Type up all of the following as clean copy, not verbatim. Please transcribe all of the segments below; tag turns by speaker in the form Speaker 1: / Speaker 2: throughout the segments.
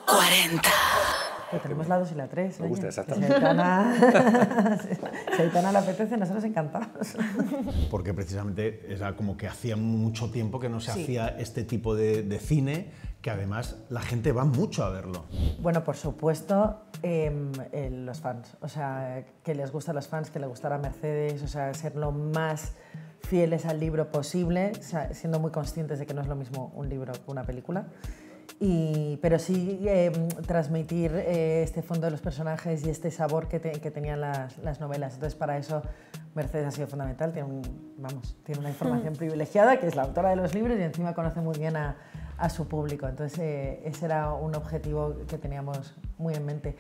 Speaker 1: 40.
Speaker 2: Pero tenemos la 2 y la 3.
Speaker 3: Me gusta, exactamente.
Speaker 2: Si a Aitana le apetece, nosotros encantados.
Speaker 4: Porque precisamente era como que hacía mucho tiempo que no se
Speaker 2: Sí.
Speaker 4: hacía este tipo de cine, que además la gente va mucho a verlo.
Speaker 2: Bueno, por supuesto, los fans. O sea, que les gusta a los fans, que le gustará a Mercedes, o sea, ser lo más fieles al libro posible, o sea, siendo muy conscientes de que no es lo mismo un libro que una película. Pero sí transmitir este fondo de los personajes y este sabor que tenían las novelas. Entonces, para eso Mercedes ha sido fundamental. Tiene una información privilegiada, que es la autora de los libros, y encima conoce muy bien a su público. Entonces, ese era un objetivo que teníamos muy en mente.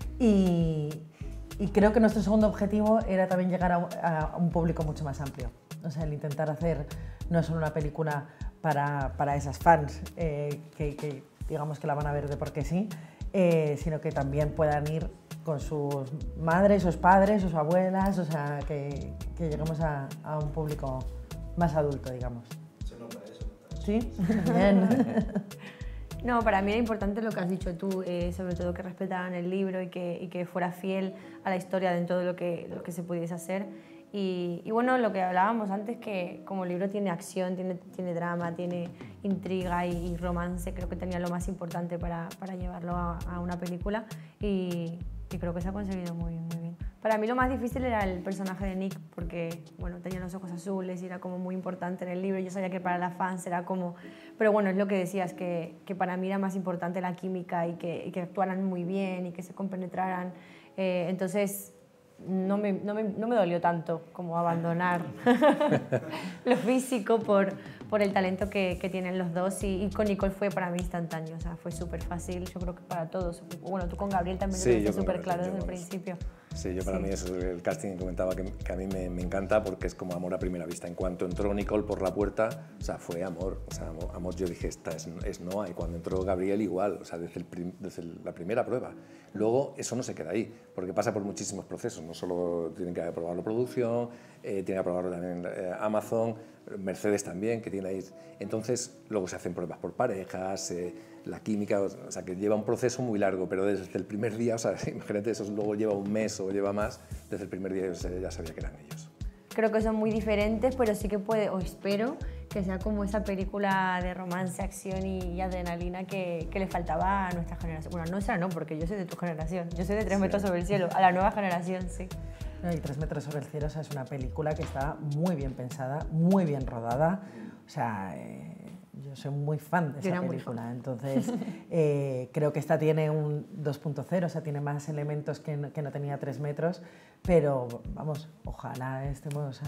Speaker 2: Y creo que nuestro segundo objetivo era también llegar a un público mucho más amplio. O sea, el intentar hacer no solo una película para esas fans que digamos que la van a ver de porque sí, sino que también puedan ir con sus madres, sus padres, sus abuelas, o sea, que lleguemos a un público más adulto, digamos.
Speaker 3: Se nota eso.
Speaker 2: ¿Sí? Bien.
Speaker 5: No, para mí era importante lo que has dicho tú, sobre todo que respetaran el libro y que fuera fiel a la historia dentro de lo que se pudiese hacer. Y bueno, lo que hablábamos antes, que como el libro tiene acción, tiene drama, tiene intriga y romance, creo que tenía lo más importante para llevarlo a una película, y creo que se ha conseguido muy bien. Para mí lo más difícil era el personaje de Nick, porque bueno, tenía los ojos azules y era como muy importante en el libro. Yo sabía que para las fans era como... Pero bueno, es lo que decías, que para mí era más importante la química y que actuaran muy bien y que se compenetraran. Entonces... No me dolió tanto como abandonar lo físico por el talento que tienen los dos, y con Nicole fue para mí instantáneo, o sea, fue súper fácil, yo creo que para todos. Bueno, tú con Gabriel también lo tuviste súper claro desde el principio.
Speaker 3: Sí, yo para mí eso, el casting que comentaba que a mí me encanta, porque es como amor a primera vista. En cuanto entró Nicole por la puerta, o sea, fue amor, o sea, amor, yo dije, esta es Noa, y cuando entró Gabriel igual, o sea, desde la primera prueba. Luego eso no se queda ahí, porque pasa por muchísimos procesos, no solo tienen que aprobarlo producción, tienen que aprobarlo también Amazon, Mercedes también, que tiene ahí. Entonces, luego se hacen pruebas por parejas, la química, o sea, que lleva un proceso muy largo, pero desde el primer día, o sea, imagínate, eso luego lleva un mes o lleva más, desde el primer día yo ya sabía que eran ellos.
Speaker 5: Creo que son muy diferentes, pero sí que puede, o espero, que sea como esa película de romance, acción y adrenalina que le faltaba a nuestra generación. Bueno, nuestra no, porque yo soy de tu generación, yo soy de 3 metros sobre el cielo, a la nueva generación, sí.
Speaker 2: No, y 3 metros sobre el cielo, o sea, es una película que está muy bien pensada, muy bien rodada. O sea, yo soy muy fan de esa película, entonces creo que esta tiene un 2.0, o sea, tiene más elementos que no tenía 3 metros, pero vamos, ojalá estemos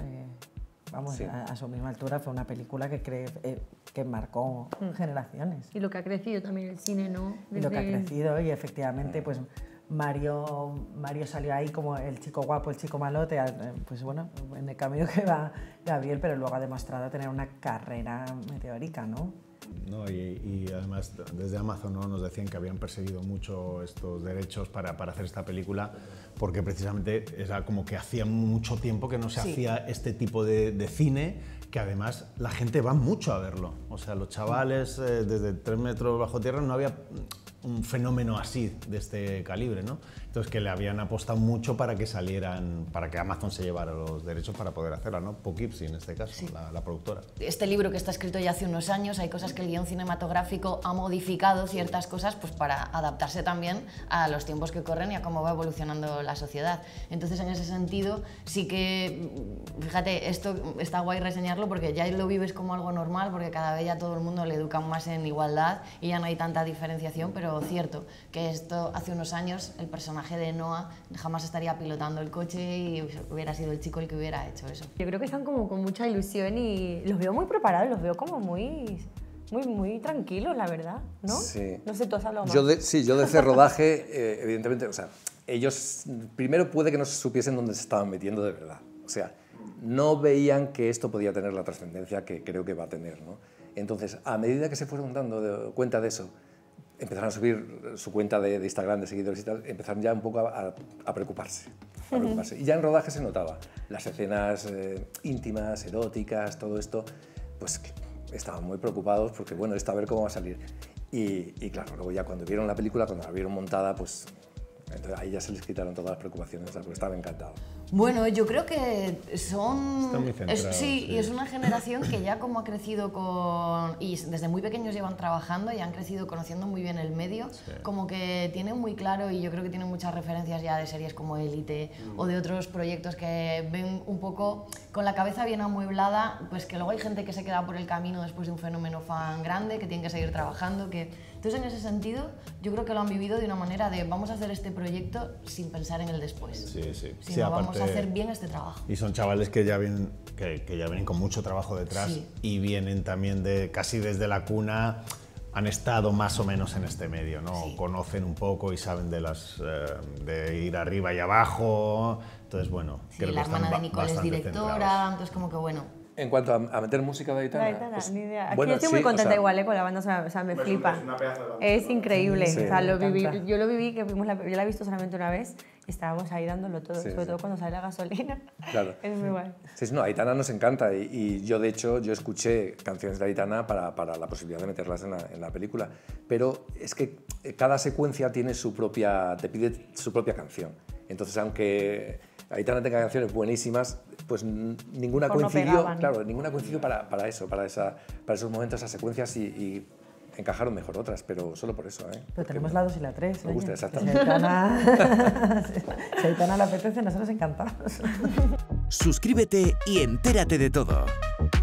Speaker 2: a su misma altura. Fue una película que marcó generaciones.
Speaker 5: Y lo que ha crecido también el cine, ¿no?
Speaker 2: Y lo que ha crecido, y efectivamente, pues Mario salió ahí como el chico guapo, el chico malote, pues bueno, en el camino que va Gabriel, pero luego ha demostrado tener una carrera meteórica, ¿no?
Speaker 4: No, y además desde Amazon, ¿no?, nos decían que habían perseguido mucho estos derechos para hacer esta película, porque precisamente era como que hacía mucho tiempo que no se hacía este tipo de cine, que además la gente va mucho a verlo. O sea, los chavales desde 3 metros bajo tierra no había un fenómeno así, de este calibre, ¿no? Entonces, que le habían apostado mucho para que salieran, para que Amazon se llevara los derechos para poder hacerla, ¿no? Poughkeepsie, en este caso, la productora.
Speaker 1: Este libro, que está escrito ya hace unos años, hay cosas que el guión cinematográfico ha modificado, ciertas cosas, pues para adaptarse también a los tiempos que corren y a cómo va evolucionando la sociedad. Entonces, en ese sentido, sí que, fíjate, esto está guay reseñarlo, porque ya lo vives como algo normal, porque cada vez ya todo el mundo le educan más en igualdad y ya no hay tanta diferenciación, pero cierto que esto hace unos años el personaje de Noah jamás estaría pilotando el coche y hubiera sido el chico el que hubiera hecho eso.
Speaker 5: Yo creo que están como con mucha ilusión y los veo muy preparados, los veo como muy tranquilos, la verdad, ¿no?
Speaker 3: Sí.
Speaker 5: No sé, tú has hablado más.
Speaker 3: Yo de ese rodaje, evidentemente, o sea, ellos primero puede que no supiesen dónde se estaban metiendo de verdad. O sea, no veían que esto podía tener la trascendencia que creo que va a tener, ¿no? Entonces, a medida que se fueron dando cuenta de eso, empezaron a subir su cuenta de Instagram, de seguidores y tal, empezaron ya un poco a preocuparse. Y ya en rodaje se notaba. Las escenas íntimas, eróticas, todo esto, pues estaban muy preocupados porque, bueno, a ver cómo va a salir. Y claro, luego ya cuando vieron la película, cuando la vieron montada, pues entonces ahí ya se les quitaron todas las preocupaciones, porque estaba encantado.
Speaker 1: Bueno, yo creo que son...
Speaker 4: Está muy centrado,
Speaker 1: sí, y es una generación que ya como ha crecido con... y desde muy pequeños llevan trabajando y han crecido conociendo muy bien el medio, como que tienen muy claro, y yo creo que tienen muchas referencias ya de series como Élite o de otros proyectos que ven un poco con la cabeza bien amueblada, pues que luego hay gente que se queda por el camino después de un fenómeno fan grande, que tienen que seguir trabajando, que... Entonces, en ese sentido, yo creo que lo han vivido de una manera de vamos a hacer este proyecto sin pensar en el después.
Speaker 4: Sí, sí.
Speaker 1: Sino
Speaker 4: Sí,
Speaker 1: vamos a hacer bien este trabajo.
Speaker 4: Y son chavales que ya vienen, que ya vienen con mucho trabajo detrás,
Speaker 1: Sí.
Speaker 4: y vienen también de casi desde la cuna, han estado más o menos en este medio, ¿no?
Speaker 1: Sí.
Speaker 4: Conocen un poco y saben de ir arriba y abajo. Entonces, bueno,
Speaker 1: Sí,
Speaker 4: creo
Speaker 1: la
Speaker 4: que están
Speaker 1: hermana de Nicole es
Speaker 4: bastante
Speaker 1: directora,
Speaker 4: centrados.
Speaker 1: entonces como que bueno...
Speaker 3: En cuanto a meter música de Aitana,
Speaker 5: Aitana,
Speaker 3: pues,
Speaker 5: ni idea. Aquí
Speaker 3: bueno,
Speaker 5: yo estoy
Speaker 3: sí,
Speaker 5: muy contenta
Speaker 3: o sea,
Speaker 5: igual con la banda, o sea, me flipa. Es increíble.
Speaker 3: Sí.
Speaker 5: O sea,
Speaker 2: Me encanta.
Speaker 5: yo lo viví, que yo la he visto solamente una vez, y estábamos ahí dándolo todo,
Speaker 3: Sí,
Speaker 5: sobre
Speaker 3: sí.
Speaker 5: todo cuando sale la gasolina.
Speaker 3: Claro.
Speaker 5: Es muy guay.
Speaker 3: Sí, no, Aitana nos encanta y yo, de hecho, yo escuché canciones de Aitana para la posibilidad de meterlas en la película, pero es que cada secuencia tiene te pide su propia canción. Entonces, aunque Aitana tenga canciones buenísimas, pues ninguna
Speaker 5: Mejor no
Speaker 3: coincidió,
Speaker 5: pegaban.
Speaker 3: claro, ninguna coincidió para eso, para esos momentos, esas secuencias y encajaron mejor otras, pero solo por eso, ¿eh?
Speaker 2: Pero
Speaker 3: Porque
Speaker 2: tenemos la 2 y la 3.
Speaker 3: me gusta,
Speaker 2: oye,
Speaker 3: exactamente.
Speaker 2: Si a Aitana le apetece, nosotros encantados.
Speaker 6: Suscríbete y entérate de todo.